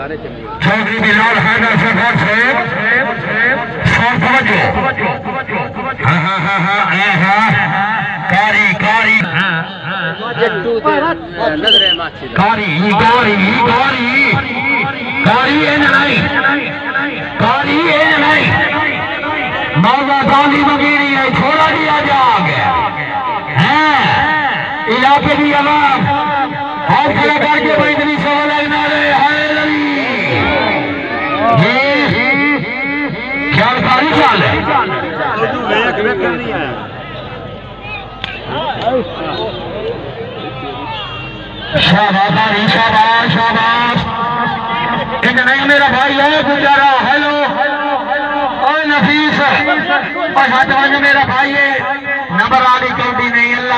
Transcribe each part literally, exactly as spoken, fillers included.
चौधरी बिलाल हैदर सफर से सौर तवज्जो हाँ हाँ हाँ हाँ हाँ कारी कारी कारी कारी कारी कारी ये नहीं कारी ये नहीं मौजा गांधी मगीरी है छोड़ा दिया जाग हैं इलाके की आवाम हाथ खड़ा करके बैठनी सवाल लगना रहे है ये क्या कारी चाल है शाबाश शाबाश शाबाश एक नहीं मेरा भाई है गुजारा हेलो और नफीस और हाथ में मेरा भाई है नंबर आदि कौटी नहीं अल्लाह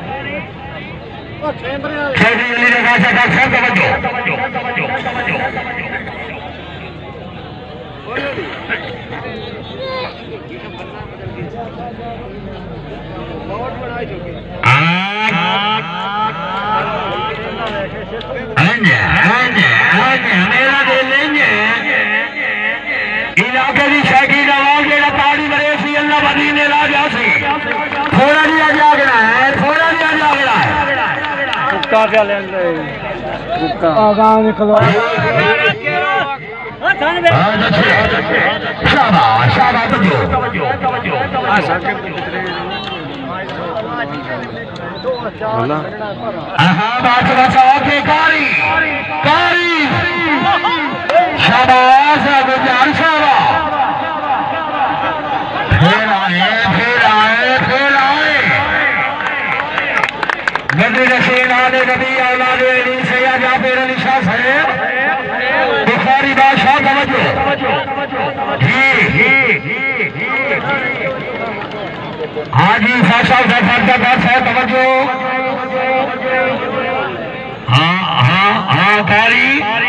चौधरी अली रजा साहब सब तवज्जो मेरा दिल इलाके की शकील आवाज जेड़ा ताड़ी मरे सी अल्लाह बदी ने ला जा सी थोड़ा दिया जागना है थोड़ा दिया जागना है कुत्ता क्या लेंगे कुत्ता आगाम निकलो शाबाश शाबाश तवज्जो हाँ बात बचाओ के कारी कारी शाबाश गुजार शाबाश फिर आए फिर आए फिर आए नबी रसील आले नबी औलाद अली सैयद जाफर अली शाह साहब बुखारी बादशाह तवज्जो जी हाजी साहब जफर साहब तवज्जो हाँ हाँ हाँ कारी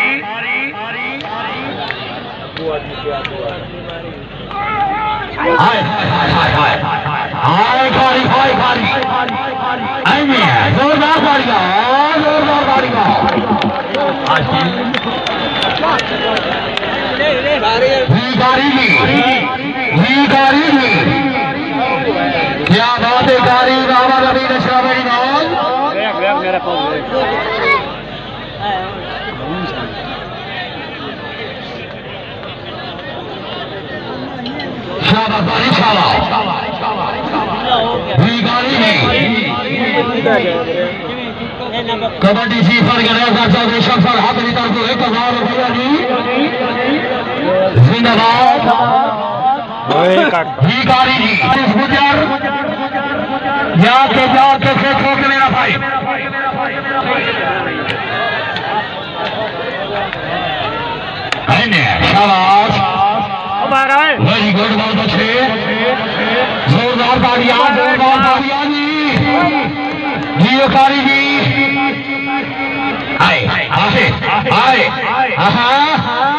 हाय हाय हाय हाय हाय कारी हाय कारी आएंगे जोरदार कारी का जोरदार कारी का ही कारी की ही कारी की क्या बात है कारी बाबा नबी नशा मेरी मौज शाबाश शाबाश ही कारी कबड्डी सीफर के रेफर साहब ऋषभ सर हाथ की तरफ एक हजार रुपया जी जिंदाबाद ही कारी जी गुजर जाके जाके से ठोक मेरा भाई शाबाश वेरी गुड बहुत अच्छे जोरदार तालियां जोरदार तालियां जी जी कारी जी आए आए आए हाँ